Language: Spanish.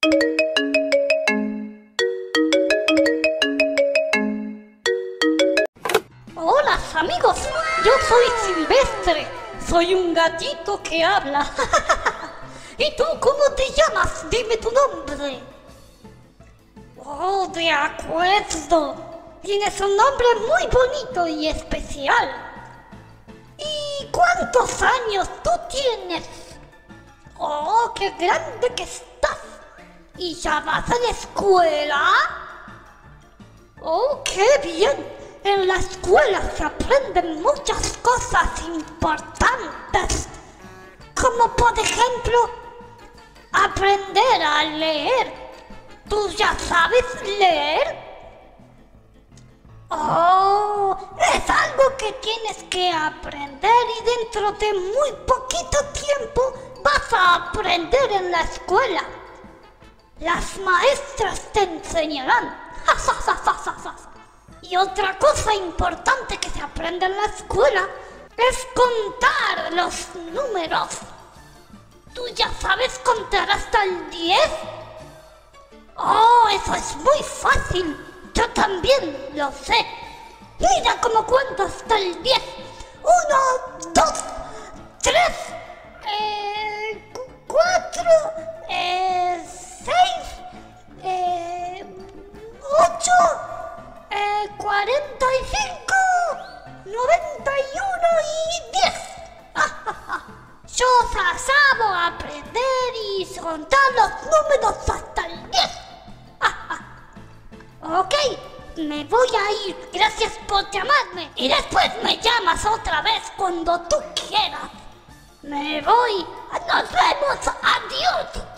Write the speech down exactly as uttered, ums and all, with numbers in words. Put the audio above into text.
Hola amigos, yo soy Silvestre, soy un gatito que habla. ¿Y tú cómo te llamas? Dime tu nombre. Oh, de acuerdo. Tienes un nombre muy bonito y especial. ¿Y cuántos años tú tienes? Oh, qué grande que estás. ¿Y ya vas a la escuela? Oh, qué bien. En la escuela se aprenden muchas cosas importantes, como por ejemplo, aprender a leer. ¿Tú ya sabes leer? Oh, es algo que tienes que aprender y dentro de muy poquito tiempo vas a aprender en la escuela. Las maestras te enseñarán. Y otra cosa importante que se aprende en la escuela es contar los números. ¿Tú ya sabes contar hasta el diez? Oh, eso es muy fácil. Yo también lo sé. Mira cómo cuento hasta el diez. Uno, dos, tres, eh, cuatro, eh, seis, eh, ocho, eh, cuarenta y cinco, noventa y uno y diez. Yo sabo aprender y contar los números hasta el diez. Ok, me voy a ir. Gracias por llamarme. Y después me llamas otra vez cuando tú quieras. Me voy. Nos vemos. Adiós.